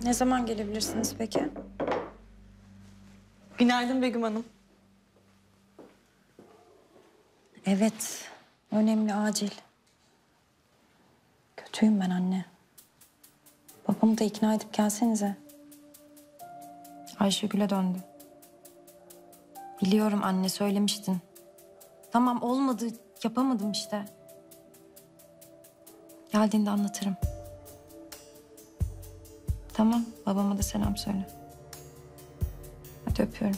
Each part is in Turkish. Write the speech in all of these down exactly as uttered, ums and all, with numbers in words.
Ne zaman gelebilirsiniz peki? Günaydın Begüm Hanım. Evet, önemli, acil. Kötüyüm ben anne. Babamı da ikna edip gelsenize. Ayşegül'e döndü. Biliyorum anne, söylemiştin. Tamam, olmadı, yapamadım işte. Geldiğinde anlatırım. Tamam, babama da selam söyle. Hadi öpüyorum.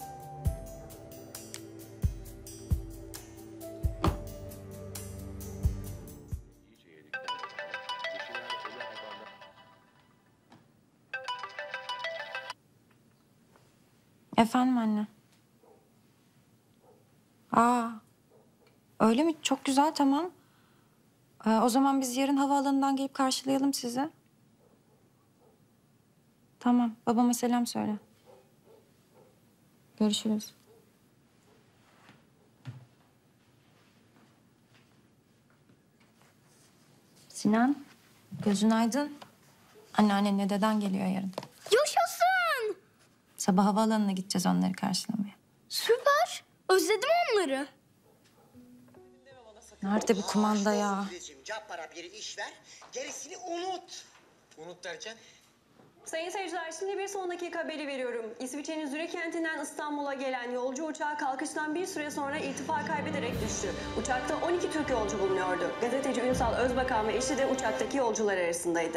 Efendim anne. Aa, öyle mi? Çok güzel, tamam. Ee, o zaman biz yarın havaalanından gelip karşılayalım sizi. Tamam, babama selam söyle. Görüşürüz. Sinan, gözün aydın. Anneannenle deden geliyor yarın. Yaşasın! Sabah havaalanına gideceğiz onları karşılamaya. Süper. Özledim onları. Nerede bu kumanda ya? Cappara bir iş ver, gerisini unut. Unut derken? Sayın seyirciler, şimdi bir son dakika haberi veriyorum. İsviçre'nin Zürih kentinden İstanbul'a gelen yolcu uçağı kalkıştan bir süre sonra irtifa kaybederek düştü. Uçakta on iki Türk yolcu bulunuyordu. Gazeteci Ünsal Özbakan ve eşi de uçaktaki yolcular arasındaydı.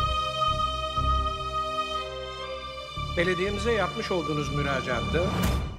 Belediyemize yapmış olduğunuz müracaatta